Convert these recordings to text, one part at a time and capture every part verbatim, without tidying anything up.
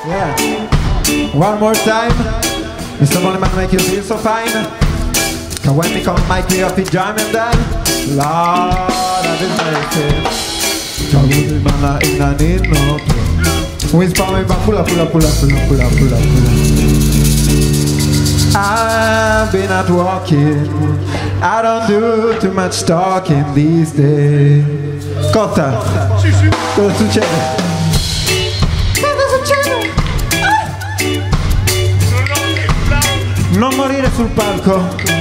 Yeah. One more time. Mister Moneyman make you feel so fine. Cause when me come mic me up in jam and then Lord of his mercy. Cause Moneyman a in a need no play. Whisper me back, pull up, pull up, pull up, pull up, pull up, pull up, pull up. I've been out walking. I don't do too much talking these days. Cosa? Cosa succede? Cosa succede? Non morire sul palco.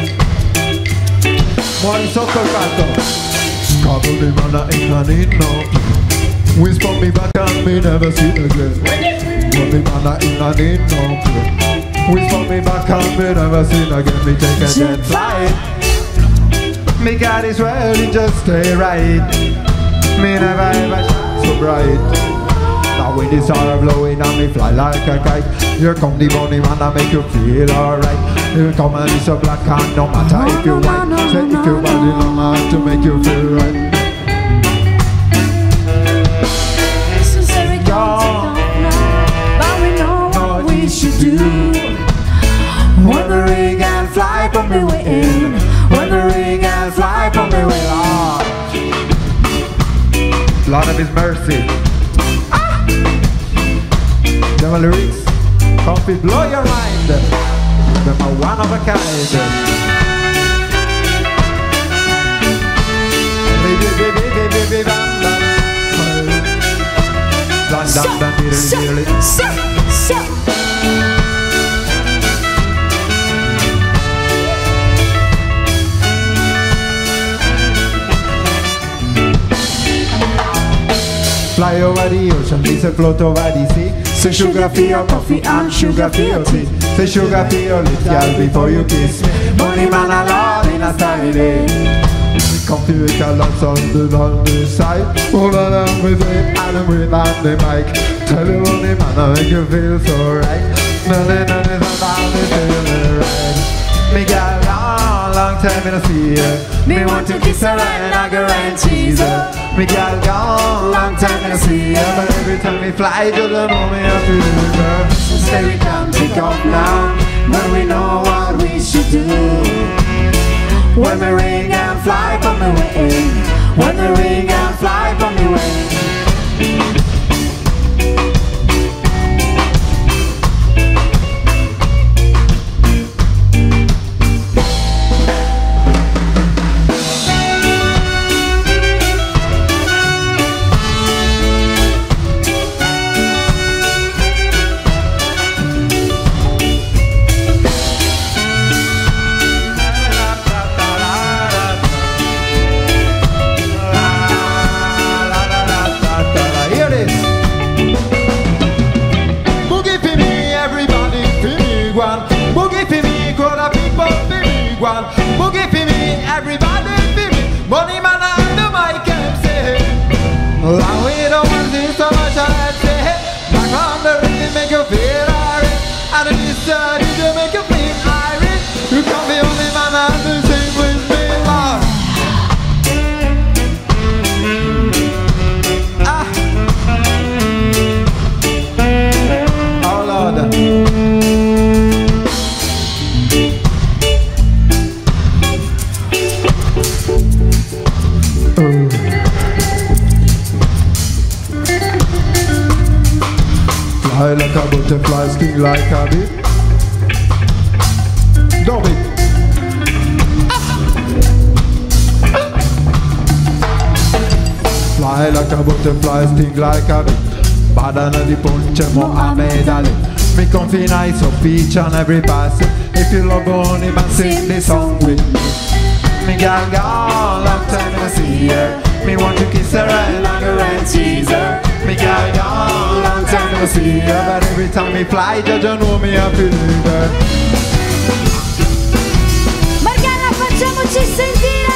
Muori sotto il palco. Cavolo di mana in anino. Whisper me back and me never see again. Cavolo di mana in anino. Whisper me back and me never see again. Me take a jet flight. Me God is ready, just stay right. Me never ever shine so bright. Now when the sun blowing and me fly like a kite. Here come the money man and make you feel alright. Here come a little black and no matter if you white. Say if your body long hard to make you feel right. This is every don't know, but we know what we should do. When the ring and fly from the wind. When the ring and fly from the wind. Lord, Lord of his mercy. Ah! Them lyrics come to blow your mind. Them are one of a kind. Baby, baby, baby, baby, bam, bam. Dun, dun, dun, diddly, diddly. So, so. Fly over the ocean, this a float over the sea. Say sugar for your coffee and sugar for your tea. Say sugar for your lips, girl, before you kiss me. Money man alone in a sunny day. Come to it, a lot on the on the side. Hold on, I'm with it, and I'm with on the mic. Tell you money man, I make you feel so right. Nothing, nothing about me feeling right. Me got a long, long time in a see her. Me want to kiss her and hug her and tease her. Me gal gone, long time I see her. But every time we fly, you don't know me I feel her. So say we can't take off now, but we know what we should do. When the ring and fly from the way. When the ring and fly from the way. Boogie for me, everybody for me. Money man and the mic can say. Long way don't want to see so much I say. Back on the rhythm make you feel alright. And if you study to make you feel Irish. You can be only man and the same with me, Lord. Ah. Oh Lord. Fly like a butterfly, sting like a bee. Don't be. Fly like a butterfly, sting like a bee. Badana di punch, Mohammed Ali. Me comfy nice up each and every pass. If you love only man, sing this song with me. Me gal gone, long time I see her. Me want to kiss her and hug her and tease her. Me gal gone, long time I see her. But every time me fly, you don't know me I feel her. Morgana, facciamoci sentire!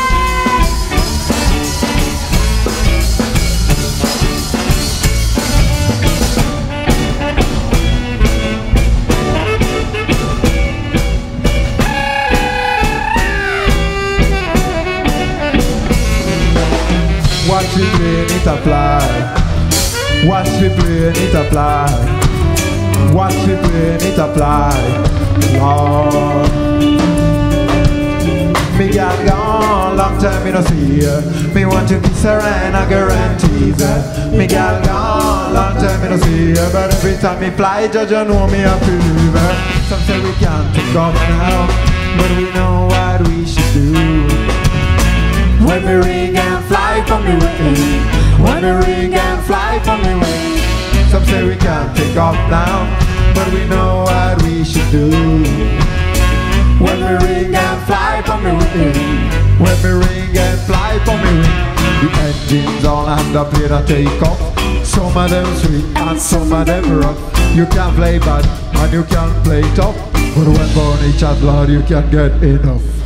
Watch me play, it a fly. Watch me play, it a fly. fly. Lord, me gal gone, long time me no see her. Me want to kiss her and I guarantee her. Me gal gone, long time me no see her. But every time me fly, judge you know me a believer. Some say we can't take off now, but we know what we should do. When we ring and fly from me way, when we ring and fly from me way. Some say we can't take off now, but we know what we should do. When we ring and fly from me wing, when we ring and fly from me wing. The engines all hand up here to take off. Some of them sweet and some of them rough. You can play bad and you can play tough, but when born each blood you can get enough.